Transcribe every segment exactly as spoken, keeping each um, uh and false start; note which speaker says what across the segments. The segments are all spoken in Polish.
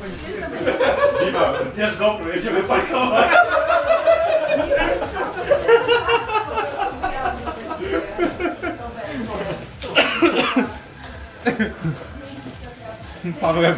Speaker 1: Michał, bierz GoPro, jedziemy parkować. Paweł.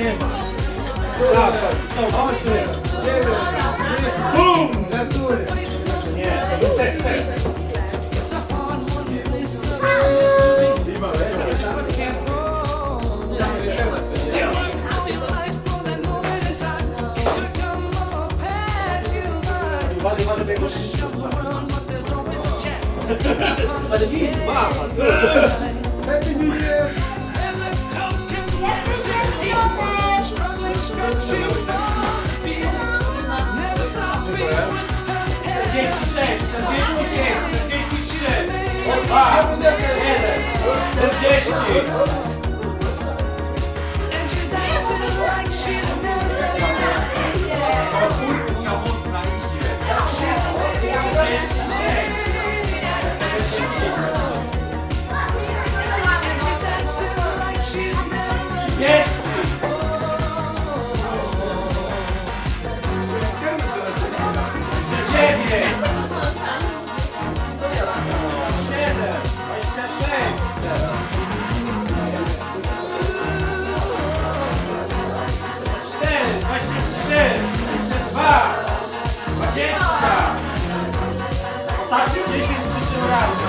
Speaker 2: nie ma. Tak, tak, są oczy. Bum! Żartury. Nie, to jest też, też. Ale widz, mama, Happy New Year! czterdzieści sześć, czterdzieści pięć, czterdzieści trzy, dwa, jeden, czterdzieści. Ostatnio dziesięć trzy razy.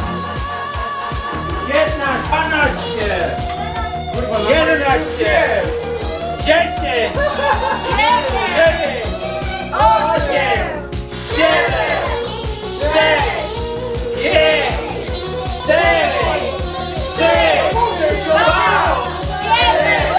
Speaker 2: piętnaście, dwanaście, jedenaście, dziesięć, dziewięć, osiem, siedem, sześć, pięć, cztery, trzy, dwa, jeden.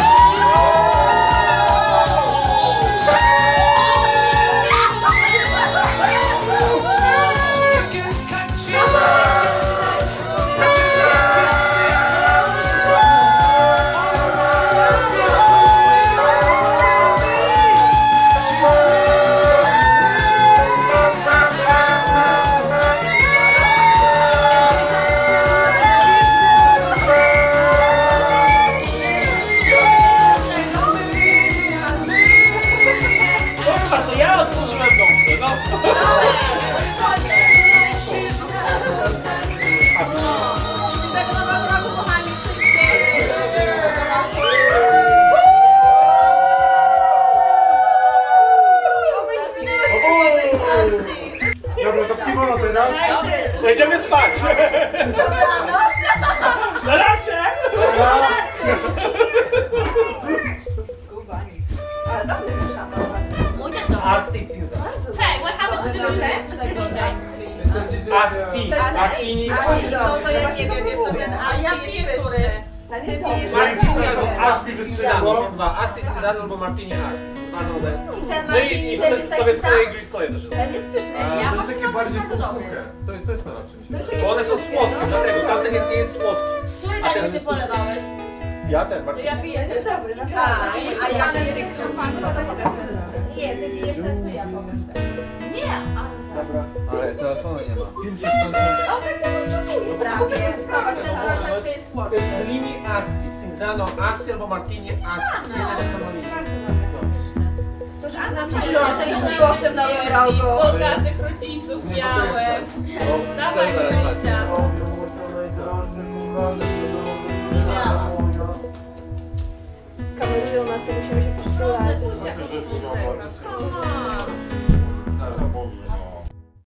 Speaker 3: Dobra, to w kimono teraz.
Speaker 1: Będziemy spać.
Speaker 4: Dobranoc!
Speaker 1: Na razie.
Speaker 4: Skubani. Ale dobrze wyszłam.
Speaker 1: Asti Cinza.
Speaker 5: Hey, what happened to the
Speaker 1: Asti. Asti.
Speaker 4: No to ja nie wiem, wiesz co, ten Asti jest pyszny. Ten jest dobry.
Speaker 1: Martini albo Asti ze Cyndano. Są dwa. Asti z Cyndano albo Martini Asti. Dwa nowe.
Speaker 4: I ten
Speaker 1: No i,
Speaker 4: Martini
Speaker 1: i
Speaker 4: też
Speaker 1: sobie,
Speaker 4: jest
Speaker 1: sobie
Speaker 4: taki sam.
Speaker 1: swoje gry stoję też.
Speaker 4: Ten jest pyszny.
Speaker 3: A
Speaker 4: Ja
Speaker 3: to
Speaker 4: może
Speaker 3: takie
Speaker 4: mam
Speaker 3: bardziej
Speaker 4: bardzo dobry.
Speaker 3: półsuche. To jest, to jest to czymś.
Speaker 4: To jest
Speaker 1: Bo one są
Speaker 4: jakieś
Speaker 1: słodkie,
Speaker 4: no.
Speaker 1: dlatego tamten jest, nie jest słodki.
Speaker 5: Który
Speaker 1: A ten
Speaker 5: tak ty polewałeś?
Speaker 1: Ja ten,
Speaker 5: To
Speaker 1: Martini.
Speaker 5: ja piję
Speaker 4: Ten
Speaker 5: ten.
Speaker 4: jest dobry,
Speaker 5: A,
Speaker 4: naprawdę.
Speaker 5: a ja
Speaker 4: panem
Speaker 5: piję
Speaker 4: tych
Speaker 5: ten
Speaker 4: szampanów, a to jest też dobry. Nie, ty pijesz ten, co ja powiem.
Speaker 5: Nie, a...
Speaker 3: Dobra.
Speaker 2: Ale telefonu nie ma.
Speaker 4: O, tak samo smakuje prawie.
Speaker 5: Ten troszeczkę jest
Speaker 1: To
Speaker 5: słodszy.
Speaker 1: jest Lini Asti, Cinzano Asti albo Martini Asti. Z jednego samolika.
Speaker 4: Bardzo dobre. To, że nam się szczęśliwo w tym nowym roku.
Speaker 5: Bogatych rodziców miałem. Dawaj, Krysia.
Speaker 4: Kamerują nas, to musimy się przytulać.